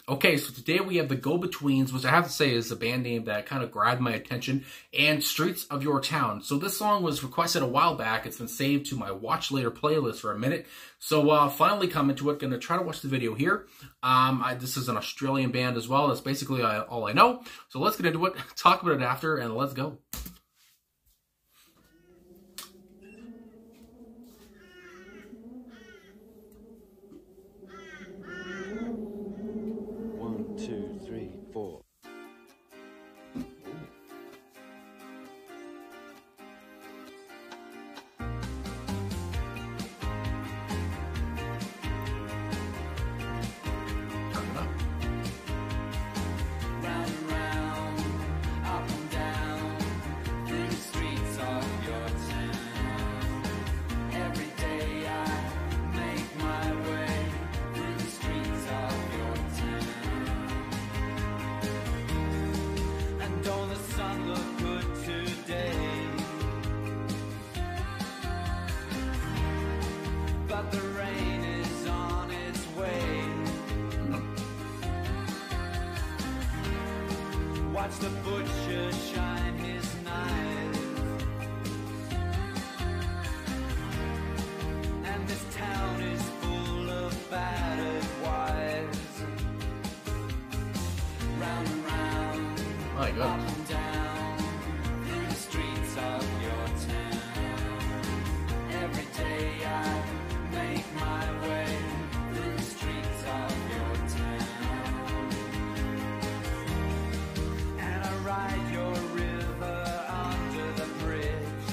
Okay, so today we have the Go-Betweens, which I have to say is a band name that kind of grabbed my attention, and Streets of Your Town. So this song was requested a while back. It's been saved to my Watch Later playlist for a minute. So finally coming to it, gonna try to watch the video here. This is an Australian band as well. That's basically all I know. So let's get into it, talk about it after, and let's go. Watch the butcher shine his knife, and this town is full of battered wives. Round and round, my God. Up and down, through the streets of your town. Every day I make my way through the streets of your town. Ride your river under the bridge,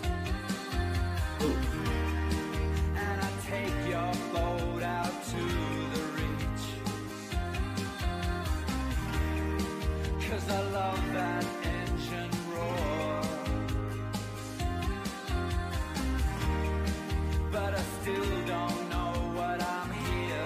and I take your boat out to the reach, 'cause I love that engine roar, but I still don't know what I'm here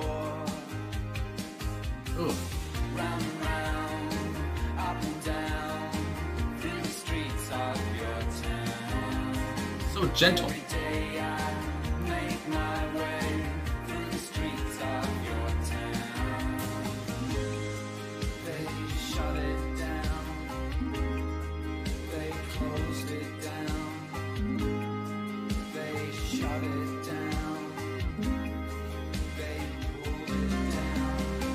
for. Ooh. Round and round, up and down, through the streets of your town. So gentle. Every day I make my way through the streets of your town. They shut it down, they closed it down, they shut it down, they pulled it down.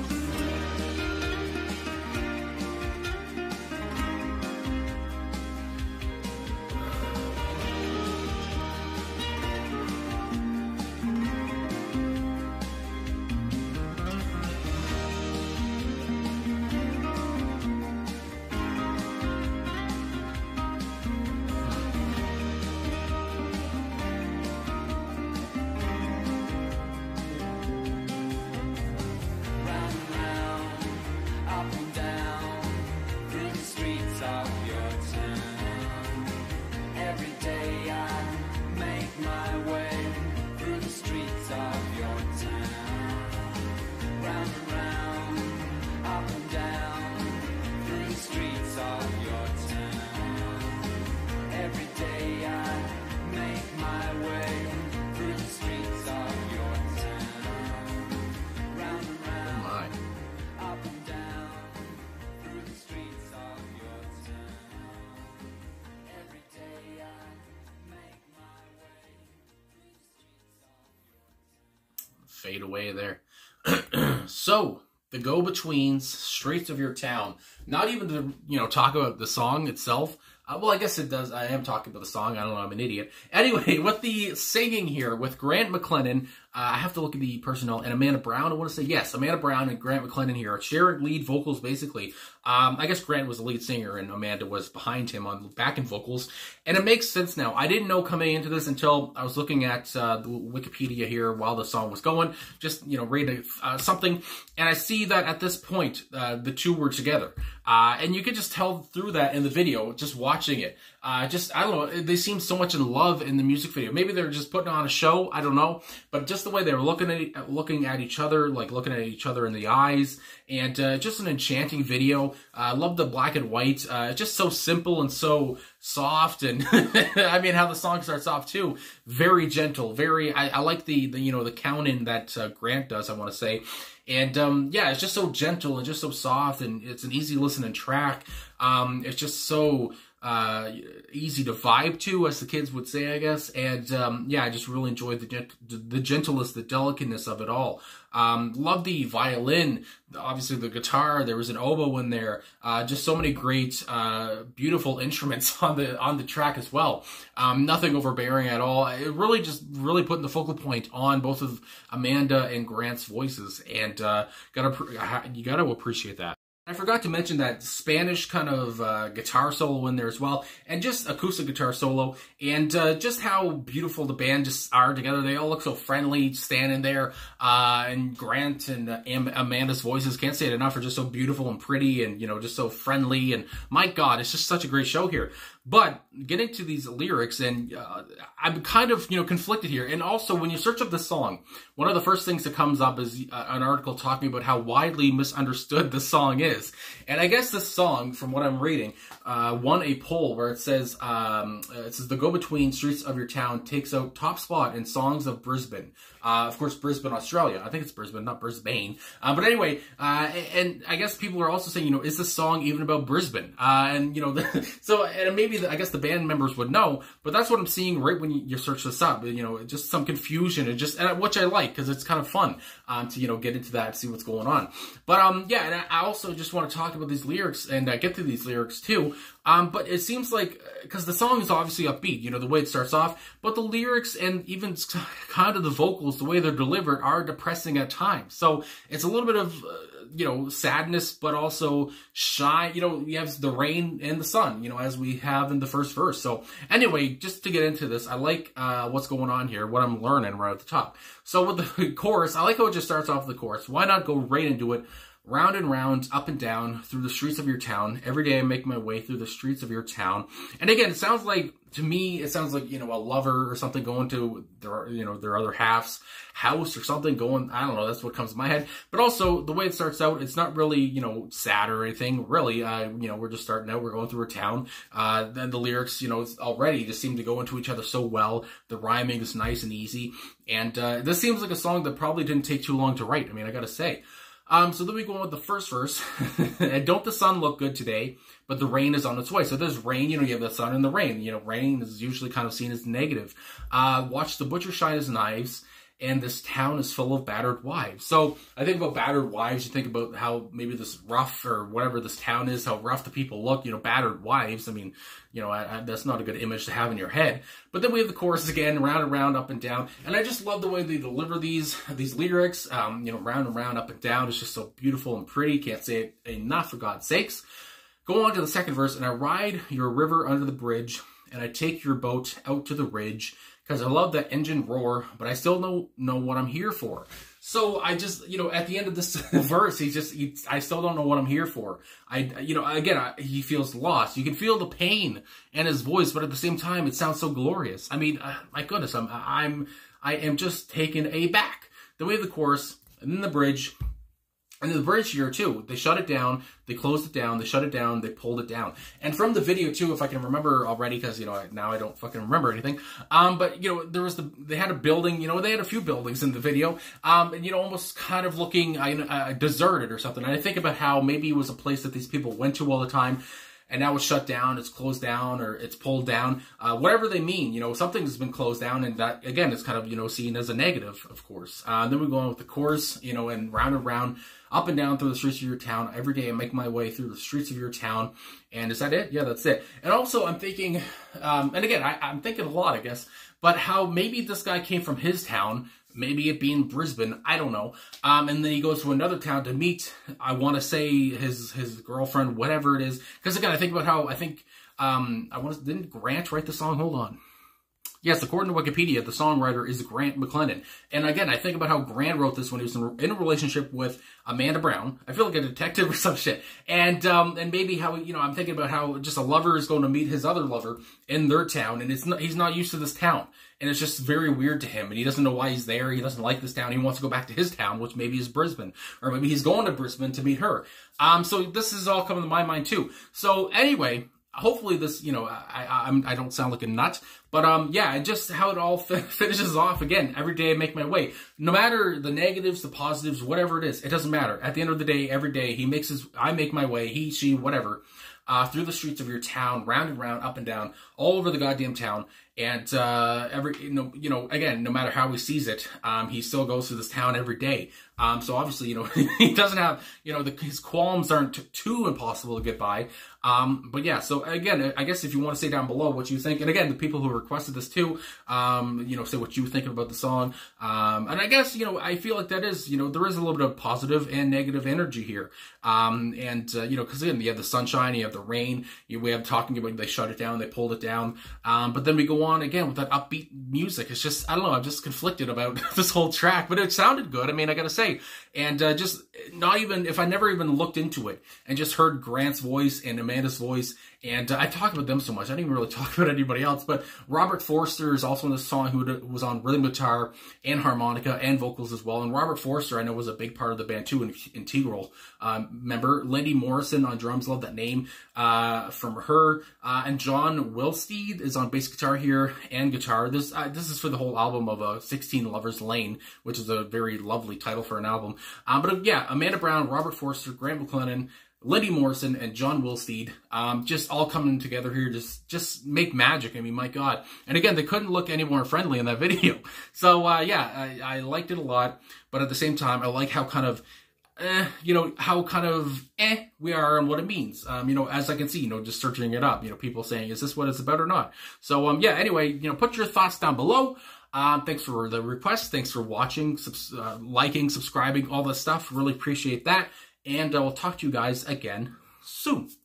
Fade away there. So, the Go-Betweens, Streets of Your Town. Not even to, talk about the song itself. Well, I guess it does. I am talking about the song. I don't know. I'm an idiot. Anyway, with the singing here, with Grant McLennan, I have to look at the personnel, and Amanda Brown. I want to say, yes, Amanda Brown and Grant McLennan here are sharing lead vocals, basically. I guess Grant was the lead singer, and Amanda was behind him on backing vocals. And it makes sense now. I didn't know coming into this until I was looking at the Wikipedia here while the song was going, just, reading something. And I see that at this point, the two were together. And you could just tell through that in the video, just watching it. I don't know, they seem so much in love in the music video. Maybe they're just putting on a show, I don't know. But just the way they were looking at each other, like looking at each other in the eyes, and just an enchanting video. I love the black and white. Just so simple and so soft, and I mean how the song starts off too. Very gentle, very. I like the count in that Grant does, I want to say. And yeah, it's just so gentle and just so soft, and it's an easy listening track. It's just so easy to vibe to, as the kids would say, I guess. And yeah, I just really enjoyed the gentleness, the delicateness of it all. Love the violin, obviously the guitar. There was an oboe in there. Just so many great, beautiful instruments on the track as well. Nothing overbearing at all. It really just putting the focal point on both of Amanda and Grant's voices, and you gotta appreciate that. I forgot to mention that Spanish kind of guitar solo in there as well, and just acoustic guitar solo, and just how beautiful the band just are together. They all look so friendly standing there, and Grant and Amanda's voices, can't say it enough, are just so beautiful and pretty, and just so friendly, and my God, it's just such a great show here. But getting to these lyrics, and I'm kind of, conflicted here. And also, when you search up this song, one of the first things that comes up is an article talking about how widely misunderstood this song is. And I guess this song, from what I'm reading, won a poll where it says the go-between streets of your town takes out top spot in songs of Brisbane. Of course, Brisbane, Australia. I think it's Brisbane, not Brisbane. But anyway, and I guess people are also saying, is this song even about Brisbane? And, so, and maybe I guess the band members would know, but that's what I'm seeing right when you search this up. Just some confusion, and which I like, because it's kind of fun to get into that and see what's going on. But yeah, and I also just want to talk about these lyrics and get to these lyrics too. But it seems like, because the song is obviously upbeat, the way it starts off, but the lyrics and even kind of the vocals, the way they're delivered, are depressing at times. So it's a little bit of sadness, but also shy. You have the rain and the sun, as we have in the first verse. So anyway, just to get into this, I like what's going on here, what I'm learning right at the top. So with the chorus, I like how it just starts off with the chorus. Why not go right into it? Round and round, up and down, through the streets of your town. Every day I make my way through the streets of your town. And again, it sounds like, to me, it sounds like, a lover or something going to their other half's house or something going, I don't know, that's what comes to my head. But also, the way it starts out, it's not really, sad or anything, really. We're just starting out, we're going through a town. Then the lyrics, already just seem to go into each other so well. The rhyming is nice and easy. And this seems like a song that probably didn't take too long to write, I gotta say. So then we go on with the first verse. And don't the sun look good today, but the rain is on its way. So there's rain, you have the sun and the rain. Rain is usually kind of seen as negative. Watch the butcher shine his knives, and this town is full of battered wives. So I think about battered wives, you think about how maybe this rough, or whatever this town is, how rough the people look, battered wives. That's not a good image to have in your head. But then we have the chorus again, round and round, up and down. And I just love the way they deliver these lyrics, round and round, up and down. It's just so beautiful and pretty. Can't say it enough, for God's sakes. Go on to the second verse. And I ride your river under the bridge, and I take your boat out to the ridge, because I love that engine roar, but I still know what I'm here for. So I just, at the end of this verse, I still don't know what I'm here for. He feels lost. You can feel the pain in his voice, but at the same time, it sounds so glorious. My goodness, I am just taken aback. The way the chorus, and then the bridge. And the bridge here, too, they shut it down, they closed it down, they shut it down, they pulled it down. And from the video, too, if I can remember already, because, now I don't fucking remember anything. But, they had a building, they had a few buildings in the video, and, almost kind of looking deserted or something. And I think about how maybe it was a place that these people went to all the time, and now it's shut down, it's closed down, or it's pulled down, whatever they mean, something's been closed down, and that, again, is kind of, seen as a negative, of course. Then we go on with the chorus, and round, up and down through the streets of your town. Every day I make my way through the streets of your town. And is that it? Yeah, that's it. And also I'm thinking, and again, I'm thinking a lot, I guess, but how maybe this guy came from his town, maybe it being Brisbane, I don't know. And then he goes to another town to meet, I want to say his girlfriend, whatever it is. Because again, I think about how, didn't Grant write the song? Hold on. Yes, according to Wikipedia, the songwriter is Grant McLennan. And again, I think about how Grant wrote this when he was in a relationship with Amanda Brown. I feel like a detective or some shit. And maybe how, I'm thinking about how just a lover is going to meet his other lover in their town, and he's not used to this town. And it's just very weird to him, and he doesn't know why he's there. He doesn't like this town. He wants to go back to his town, which maybe is Brisbane. Or maybe he's going to Brisbane to meet her. So this is all coming to my mind, too. So anyway, hopefully this, I don't sound like a nut, but yeah, just how it all finishes off. Again, every day I make my way, no matter the negatives, the positives, whatever it is, it doesn't matter. At the end of the day, every day I make my way, he, she, whatever, through the streets of your town, round and round, up and down, all over the goddamn town. And again, no matter how he sees it, he still goes through this town every day. So obviously, he doesn't have, his qualms aren't too impossible to get by. But yeah, so again, I guess if you want to say down below what you think, and again, the people who requested this too, say what you think about the song. And I guess, I feel like that is, there is a little bit of positive and negative energy here. Because again, you have the sunshine, you have the rain, we have talking about they shut it down, they pulled it down. But then we go on again with that upbeat music. It's just, I don't know, I'm just conflicted about this whole track, but it sounded good. I mean, I gotta say, and just not even, if I never even looked into it and just heard Grant's voice and Amanda's voice, and I talk about them so much, I didn't even really talk about anybody else, but Robert Forster is also in this song, who was on rhythm guitar and harmonica and vocals as well. And Robert Forster, I know, was a big part of the band too, an integral member. Lindy Morrison on drums, love that name from her. And John Wilsteed is on bass guitar here and guitar. This is for the whole album of 16 Lovers Lane, which is a very lovely title for an album. But yeah, Amanda Brown, Robert Forster, Grant McLennan, Lindy Morrison, and John Wilsteed, just all coming together here, just make magic. I mean, my God. And again, they couldn't look any more friendly in that video. So, yeah, I liked it a lot, but at the same time, I like how kind of, we are and what it means. As I can see, just searching it up, people saying, is this what it's about or not? So, yeah, anyway, put your thoughts down below. Thanks for the request. Thanks for watching, liking, subscribing, all this stuff. Really appreciate that. And I will talk to you guys again soon.